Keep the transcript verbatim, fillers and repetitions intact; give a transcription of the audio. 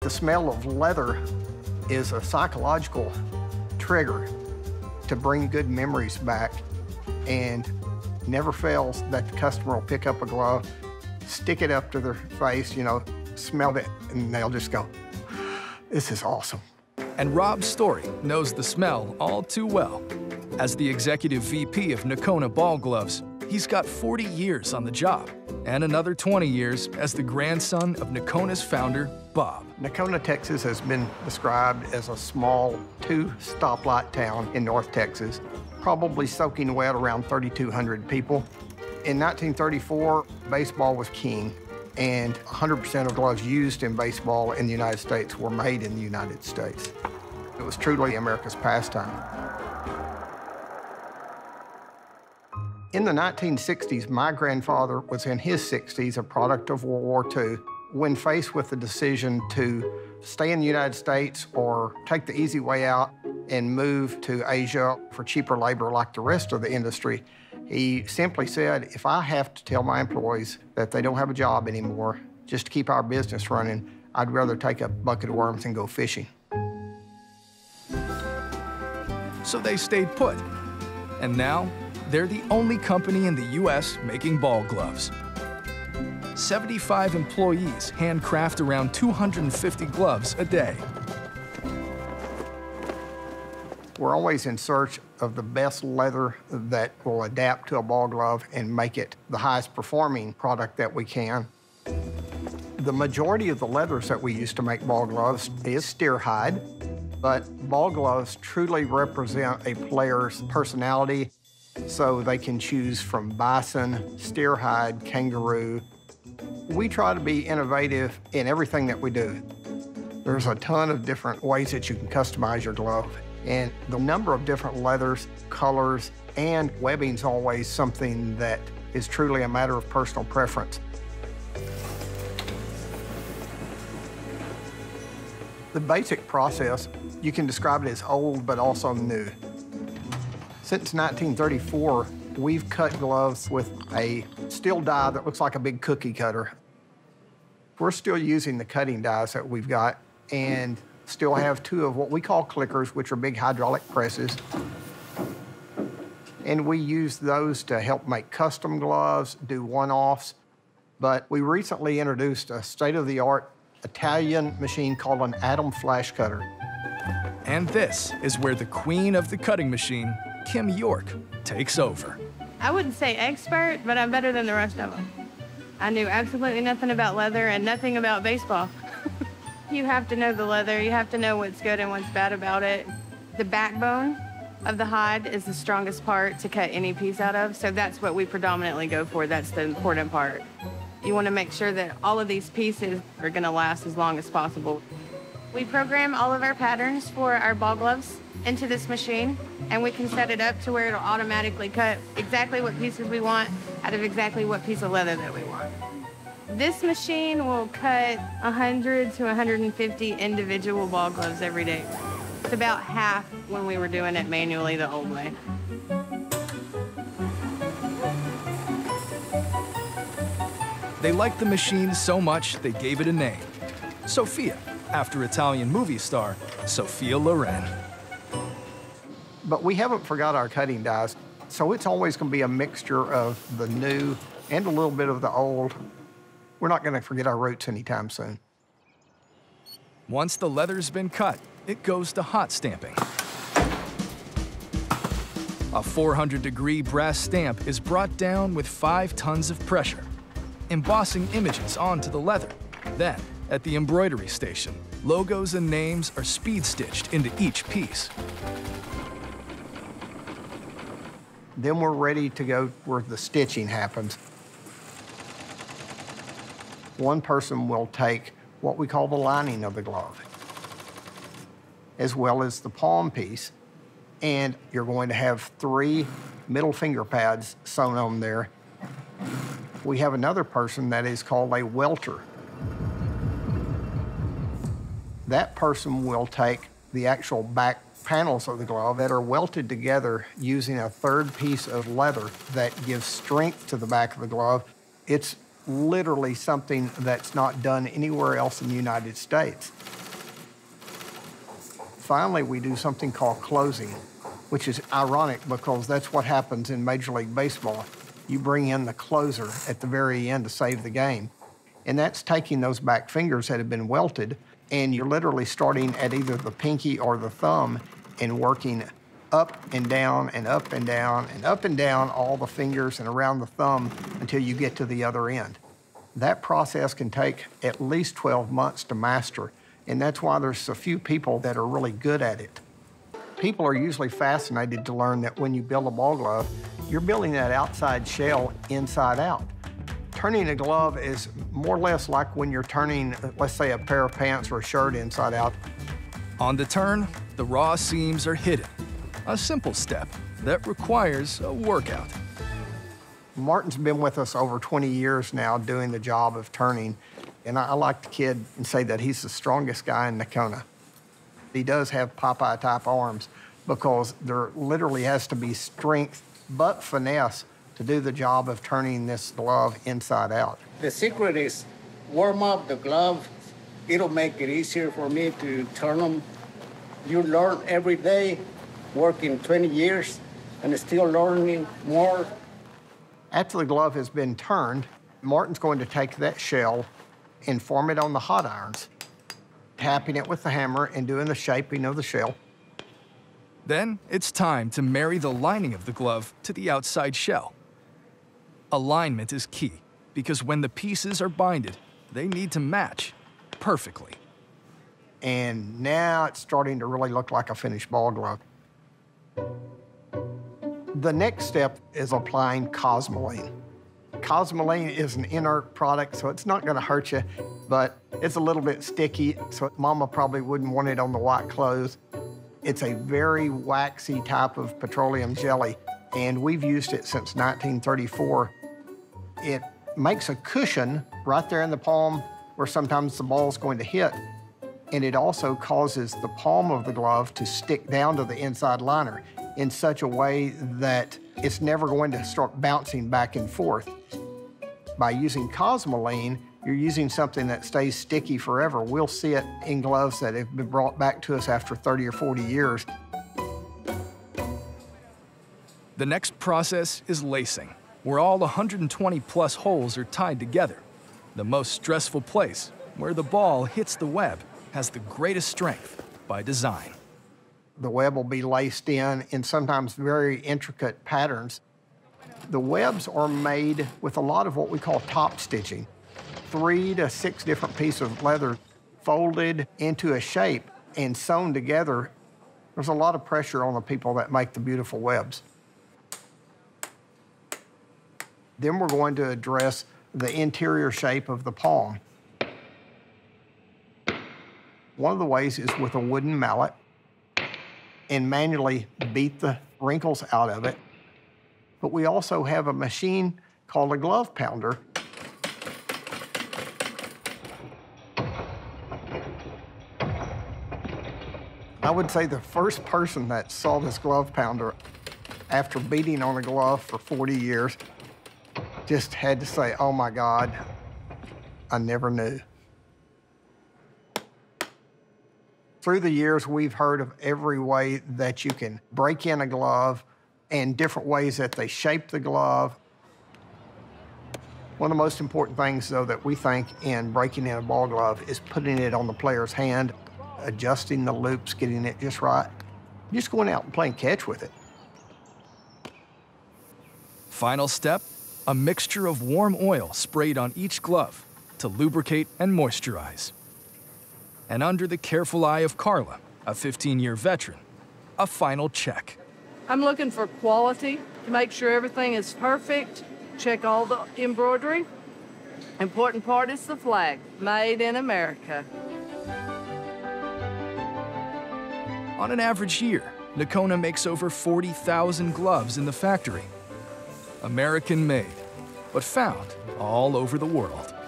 The smell of leather is a psychological trigger to bring good memories back, and never fails that the customer will pick up a glove, stick it up to their face, you know, smell it, and they'll just go, this is awesome. And Rob Storey knows the smell all too well. As the executive V P of Nokona Ballgloves, he's got forty years on the job and another twenty years as the grandson of Nokona's founder, Bob. Nokona, Texas has been described as a small two-stoplight town in North Texas, probably soaking wet around thirty-two hundred people. In nineteen thirty-four, baseball was king, and one hundred percent of gloves used in baseball in the United States were made in the United States. It was truly America's pastime. In the nineteen sixties, my grandfather was in his sixties, a product of World War Two. When faced with the decision to stay in the United States or take the easy way out and move to Asia for cheaper labor like the rest of the industry, he simply said, if I have to tell my employees that they don't have a job anymore just to keep our business running, I'd rather take a bucket of worms and go fishing. So they stayed put. And now, they're the only company in the U S making ball gloves. seventy-five employees handcraft around two hundred fifty gloves a day. We're always in search of the best leather that will adapt to a ball glove and make it the highest performing product that we can. The majority of the leathers that we use to make ball gloves is steer hide, but ball gloves truly represent a player's personality, so they can choose from bison, steer hide, kangaroo. We try to be innovative in everything that we do. There's a ton of different ways that you can customize your glove, and the number of different leathers, colors, and webbing's always something that is truly a matter of personal preference. The basic process, you can describe it as old but also new. Since nineteen thirty-four, we've cut gloves with a steel die that looks like a big cookie cutter. We're still using the cutting dies that we've got and still have two of what we call clickers, which are big hydraulic presses. And we use those to help make custom gloves, do one-offs. But we recently introduced a state-of-the-art Italian machine called an Atom flash cutter. And this is where the queen of the cutting machine, Kim York, takes over. I wouldn't say expert, but I'm better than the rest of them. I knew absolutely nothing about leather and nothing about baseball. You have to know the leather, you have to know what's good and what's bad about it. The backbone of the hide is the strongest part to cut any piece out of, so that's what we predominantly go for. That's the important part. You want to make sure that all of these pieces are going to last as long as possible. We program all of our patterns for our ball gloves into this machine, and we can set it up to where it'll automatically cut exactly what pieces we want out of exactly what piece of leather that we want. This machine will cut one hundred to one hundred fifty individual ball gloves every day. It's about half when we were doing it manually the old way. They liked the machine so much they gave it a name, Sophia, after Italian movie star Sophia Loren. But we haven't forgot our cutting dies, so it's always going to be a mixture of the new and a little bit of the old. We're not going to forget our roots anytime soon. Once the leather's been cut, it goes to hot stamping. A four hundred degree brass stamp is brought down with five tons of pressure, embossing images onto the leather. Then, at the embroidery station, logos and names are speed stitched into each piece. Then we're ready to go where the stitching happens. One person will take what we call the lining of the glove, as well as the palm piece, and you're going to have three middle finger pads sewn on there. We have another person that is called a welter. That person will take the actual back panels of the glove that are welted together using a third piece of leather that gives strength to the back of the glove. It's literally something that's not done anywhere else in the United States. Finally, we do something called closing, which is ironic because that's what happens in Major League Baseball. You bring in the closer at the very end to save the game. And that's taking those back fingers that have been welted, and you're literally starting at either the pinky or the thumb and working up and down and up and down and up and down all the fingers and around the thumb until you get to the other end. That process can take at least twelve months to master, and that's why there's a few people that are really good at it. People are usually fascinated to learn that when you build a ball glove, you're building that outside shell inside out. Turning a glove is more or less like when you're turning, let's say, a pair of pants or a shirt inside out. On the turn, the raw seams are hidden. A simple step that requires a workout. Martin's been with us over twenty years now doing the job of turning, and I, I like to kid and say that he's the strongest guy in Nokona. He does have Popeye-type arms because there literally has to be strength but finesse to do the job of turning this glove inside out. The secret is warm up the glove. It'll make it easier for me to turn them. You learn every day, working twenty years, and still learning more. After the glove has been turned, Martin's going to take that shell and form it on the hot irons, tapping it with the hammer and doing the shaping of the shell. Then it's time to marry the lining of the glove to the outside shell. Alignment is key, because when the pieces are binded, they need to match perfectly. And now it's starting to really look like a finished ball glove. The next step is applying Cosmoline. Cosmoline is an inert product, so it's not gonna hurt you, but it's a little bit sticky, so Mama probably wouldn't want it on the white clothes. It's a very waxy type of petroleum jelly, and we've used it since nineteen thirty-four. It makes a cushion right there in the palm where sometimes the ball's going to hit, and it also causes the palm of the glove to stick down to the inside liner in such a way that it's never going to start bouncing back and forth. By using Cosmoline, you're using something that stays sticky forever. We'll see it in gloves that have been brought back to us after thirty or forty years. The next process is lacing, where all one hundred twenty plus holes are tied together. The most stressful place, where the ball hits the web, has the greatest strength by design. The web will be laced in in sometimes very intricate patterns. The webs are made with a lot of what we call top stitching. Three to six different pieces of leather folded into a shape and sewn together. There's a lot of pressure on the people that make the beautiful webs. Then we're going to address the interior shape of the palm. One of the ways is with a wooden mallet and manually beat the wrinkles out of it. But we also have a machine called a glove pounder. I would say the first person that saw this glove pounder after beating on a glove for forty years just had to say, oh my God, I never knew. Through the years, we've heard of every way that you can break in a glove and different ways that they shape the glove. One of the most important things, though, that we think in breaking in a ball glove is putting it on the player's hand, adjusting the loops, getting it just right, just going out and playing catch with it. Final step, a mixture of warm oil sprayed on each glove to lubricate and moisturize. And under the careful eye of Carla, a fifteen-year veteran, a final check. I'm looking for quality to make sure everything is perfect. Check all the embroidery. Important part is the flag, made in America. On an average year, Nokona makes over forty thousand gloves in the factory. American-made, but found all over the world.